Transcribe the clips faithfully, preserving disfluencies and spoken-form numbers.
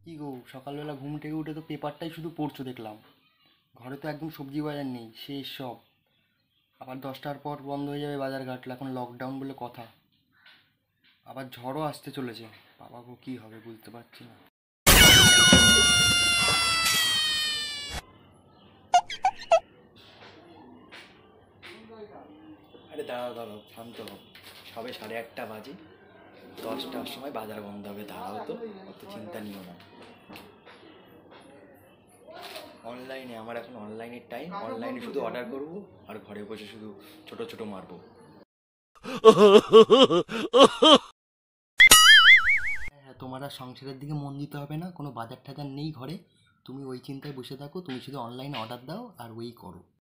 কি গো, সকালবেলা ঘুম থেকে উঠে তো পেপারটাই শুধু পড়ছো দেখলাম। ঘরে তো একদম সবজি বাজার নেই, শেষ সব। আবার দশটার পর বন্ধ হয়ে যাবে বাজার ঘাট, এখন লকডাউন বলে কথা। আবার ঝড়ও আসতে চলেছে। বাবা গো, কী হবে বুঝতে পারছি না। আরে দাঁড়াও দাঁড়াও, শান্ত হও। সবে সাড়ে আটটা বাজে, দশটার সময় বাজার বন্ধ হবে, দাঁড়াও তো, অত চিন্তা নিও না। অনলাইনে আমার এখন অনলাইনের টাইম, অনলাইনে শুধু অর্ডার করবো আর ঘরে বসে শুধু ছোট ছোট মারবো। হ্যাঁ, তোমার আর সংসারের দিকে মন দিতে হবে না, কোনো বাজার টাজার নেই ঘরে। তুমি ওই চিন্তায় বসে থাকো, তুমি শুধু অনলাইনে অর্ডার দাও আর ওই করো।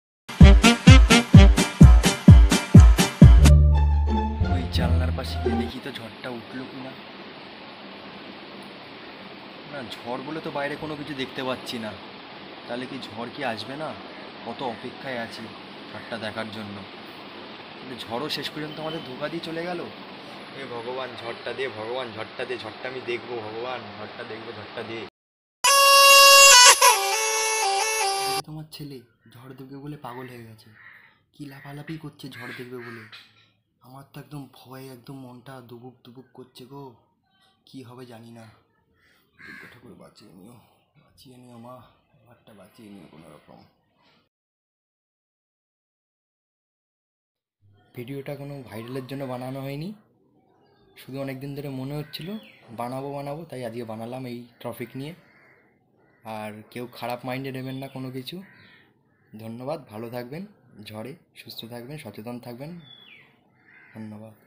ওই জানলার পাশে গিয়ে দেখি তো ঝড়টা উঠলো কি না। না, ঝড় বলে তো বাইরে কোনো কিছু দেখতে পাচ্ছি না। তাহলে কি ঝড় কি আসবে না? কত অপেক্ষায় আছি ঝড়টা দেখার জন্য, কিন্তু ঝড়ও শেষ পর্যন্ত আমাদের ধোকা দিয়ে চলে গেল। হে ভগবান, ঝড়টা দে ভগবান, ঝড়টা দে, ঝড়টা আমি দেখবো ভগবান, ঝড়টা দেখবো, ঝড়টা দে। তোমার ছেলে ঝড় দেখবে বলে পাগল হয়ে গেছে, কি লাফালাফি করছে ঝড় দেখবে বলে। আমার তো একদম ভয়ে একদম মনটা দুবুক দুবুক করছে গো। কি হবে জানি না। দুর্গা ঠাকুর বাঁচিয়ে নিও, বাঁচিয়ে নিও মা, এবারটা বাঁচিয়ে নিও কোনো রকম। ভিডিওটা কোনো ভাইরালের জন্য বানানো হয়নি, শুধু অনেক দিন ধরে মনে হচ্ছিল বানাবো বানাবো, তাই আজকে বানালাম এই টপিক নিয়ে। আর কেউ খারাপ মাইন্ডে নেবেন না কোনো কিছু। ধন্যবাদ, ভালো থাকবেন, ঝড়ে সুস্থ থাকবেন, সচেতন থাকবেন। ধন্যবাদ।